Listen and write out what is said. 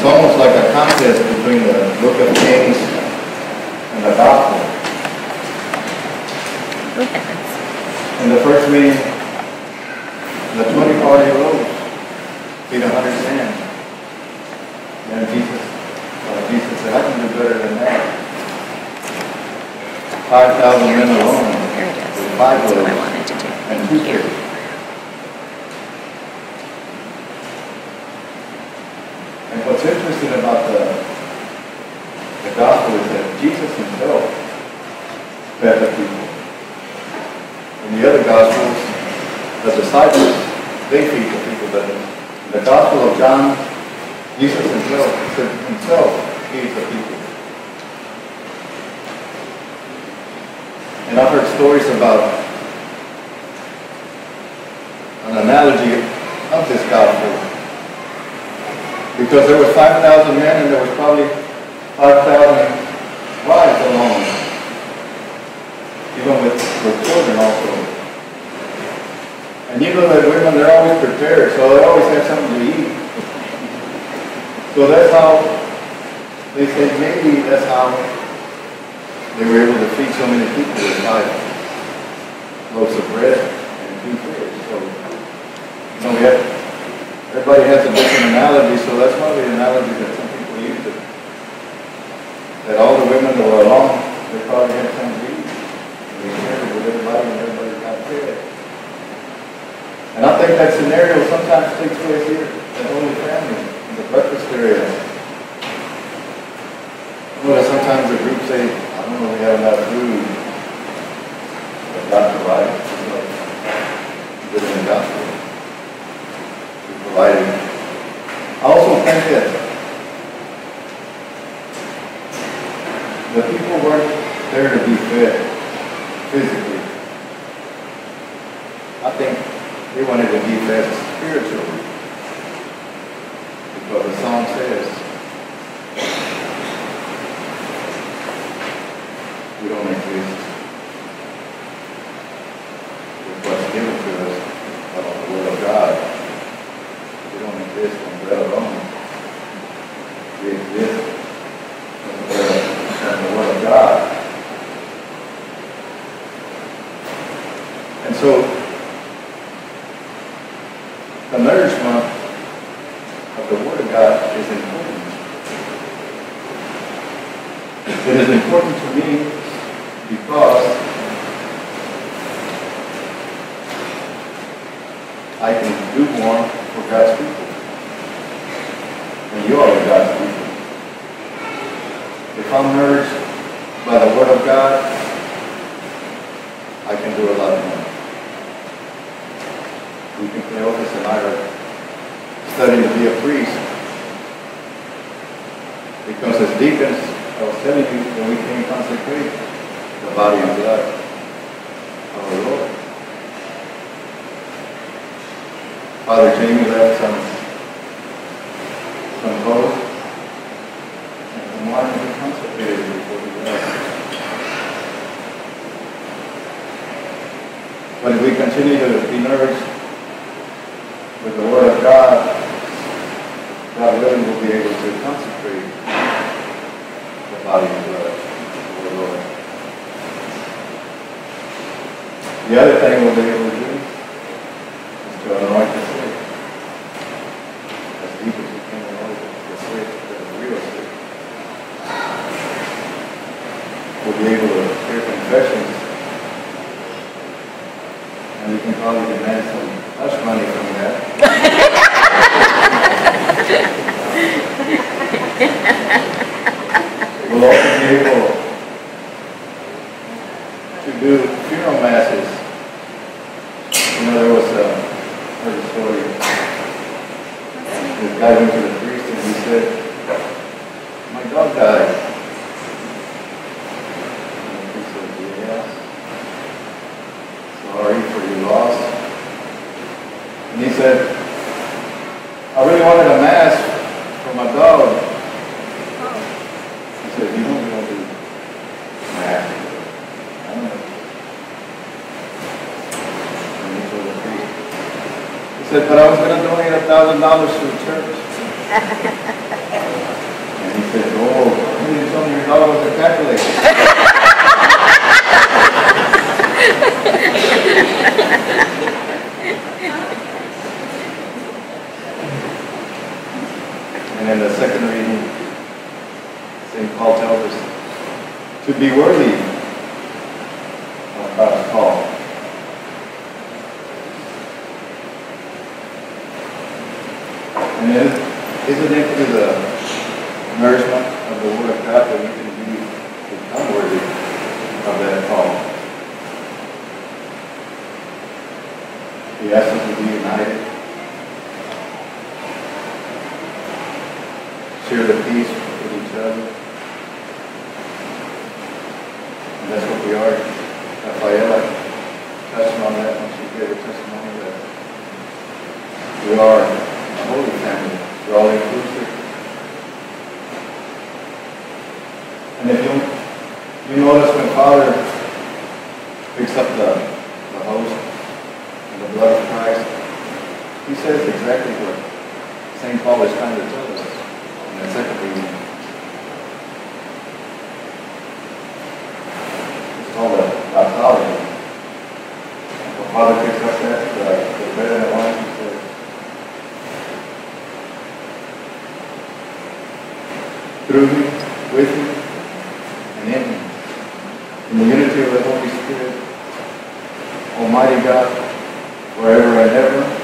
almost like a contest between the book of Kings and the gospel. In the first reading, the 24 rose, feed 100 men. And Jesus said, I can do better than that. 5,000 men alone with 5 loaves and 2 fish. And what's interesting about the gospel is that Jesus himself fed the people. In the other gospels, the disciples, they feed the people. But in the gospel of John, Jesus himself feeds the people. And I've heard stories about an analogy of this gospel. Because there were 5,000 men and there was probably 5,000 wives alone. Even with children also. And you know that women, they're always prepared, so they always have something to eat. So that's how, they said maybe that's how they were able to feed so many people with 5 loaves of bread and 2 fish. So, everybody has a different analogy, so that's one of the analogies that some people use. That all the women that were alone, they probably had something to eat. They shared it with everybody and everybody got fed. And I think that scenario sometimes takes place here at Holy Family, in the breakfast area. Sometimes the group say, I don't know, we have enough food. But God provides. Good in the gospel. He provided. I also think that the people weren't there to be fed physically. I think they wanted to be fed spiritually. Because the song says, we don't exist with what's given to us on the Word of God. We don't exist on bread alone. We exist on the Word of God. And so, the nourishment of the Word of God is important. It is important to me because I can do more for God's people. And you are God's people. If I'm nourished by the Word of God, I can do a lot more. We can play Otis and I are studying to be a priest. Because as deacons, I was telling you, when we came consecrate the body and blood of our Lord. Father Jamie left some clothes and some wine to be consecrated before he left. But if we continue to be nourished with the Word of God, God willing will be able to consecrate the body and blood of the Lord. The other thing we'll be able to do is to anoint the sick. As deep as we can anoint the sick, the real sick. We'll be able to hear confessions. And we can probably demand some hush money from that. We'll also be able to do funeral masses. There was heard a story. This guy went to the priest and he said, my dog died. And the priest said, yeah. Sorry for your loss. And he said, I really wanted a mass for my dog. He said, you don't want to do mass. I don't know. And he told the priest. He said, but I was going to donate $1,000 to the church. said, oh, you didn't tell me your dog was a Catholic. And in the second reading, St. Paul tells us to be worthy of God's call. And then, isn't it through the nourishment of the Word of God that we can become worthy of that call? He asks us to be united, share the peace with each other. And that's what we are. Rafaela touched on that when she gave a testimony that we are a holy family. We're all inclusive. And if you notice when Father picks up the host and the blood of Christ, he says exactly what St. Paul is trying to tell us in that second reading. It's called a doxology. When Father picks up the bread and the wine, he says, through me, with me, and in me, in the unity of the Holy Spirit, Almighty God, forever and ever.